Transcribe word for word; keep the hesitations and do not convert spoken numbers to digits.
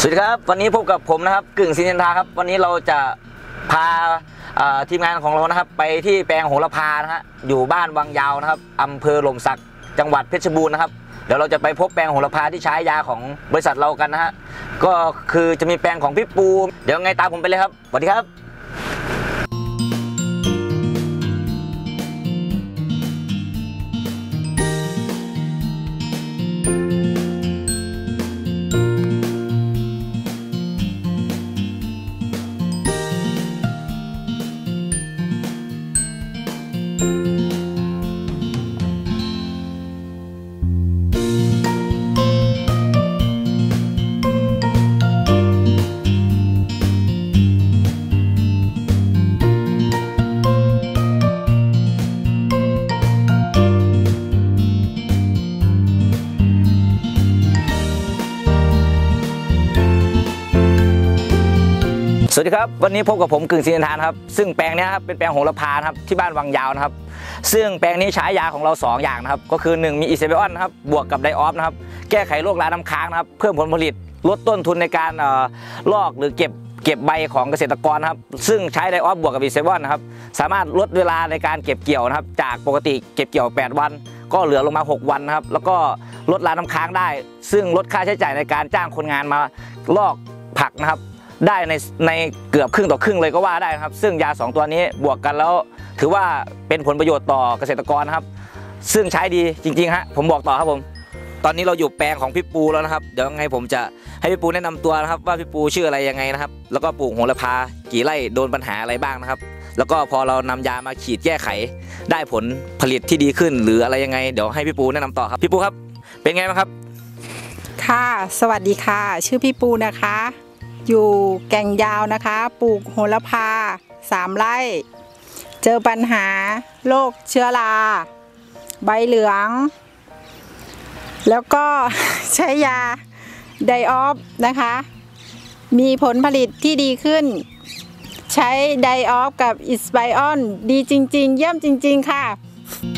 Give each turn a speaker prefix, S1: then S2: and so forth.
S1: สวัสดีครับวันนี้พบกับผมนะครับกึ่งซินทาครับวันนี้เราจะพาทีมงานของเรานะครับไปที่แปลงโหระพานะฮะอยู่บ้านวังยาวนะครับอำเภอหล่มสักจังหวัดเพชรบูรณ์นะครับเดี๋ยวเราจะไปพบแปลงโหระพาที่ใช้ยาของบริษัทเรากันนะฮะก็คือจะมีแปลงของพี่ปูเดี๋ยวไงตามผมไปเลยครับสวัสดีครับสวัสดีครับวันนี้พบกับผมกึ่งซินทานครับซึ่งแปลงนี้ครับเป็นแปลงโหระพาครับที่บ้านวังยาวนะครับซึ่งแปลงนี้ใช้ยาของเราสองอย่างนะครับก็คือหนึ่งมีอิเซเบออนนะครับบวกกับไดออฟนะครับแก้ไขโรคราน้ำค้างนะครับเพิ่มผลผลิตลดต้นทุนในการลอกหรือเก็บเก็บใบของเกษตรกรครับซึ่งใช้ไดออฟบวกกับอิเซเบออนนะครับสามารถลดเวลาในการเก็บเกี่ยวนะครับจากปกติเก็บเกี่ยวแปดวันก็เหลือลงมาหกวันนะครับแล้วก็ลดราน้ำค้างได้ซึ่งลดค่าใช้จ่ายในการจ้างคนงานมาลอกผักนะครับได้ในในเกือบครึ่งต่อครึ่งเลยก็ว่าได้นะครับซึ่งยาสองตัวนี้บวกกันแล้วถือว่าเป็นผลประโยชน์ต่อเกษตรกรนะครับซึ่งใช้ดีจริงๆฮะผมบอกต่อครับผมตอนนี้เราอยู่แปลงของพี่ปูแล้วนะครับเดี๋ยวไงผมจะให้พี่ปูแนะนำตัวนะครับว่าพี่ปูชื่ออะไรยังไงนะครับแล้วก็ปลูกโหระพากี่ไร่โดนปัญหาอะไรบ้างนะครับแล้วก็พอเรานำยามาฉีดแก้ไขได้ผลผลิตที่ดีขึ้นหรืออะไรยังไงเดี๋ยวให้พี่ปูแนะนำต่อครับพี่ปูครับเป็นไงบ้างครับ
S2: ค่ะสวัสดีค่ะชื่อพี่ปูนะคะอยู่แก่งยาวนะคะปลูกโหระพาสามไร่เจอปัญหาโรคเชื้อราใบเหลืองแล้วก็ใช้ยาไดออฟนะคะมีผลผลิตที่ดีขึ้นใช้ไดออฟกับอิสไบออนดีจริงๆเยี่ยมจริงๆค่ะ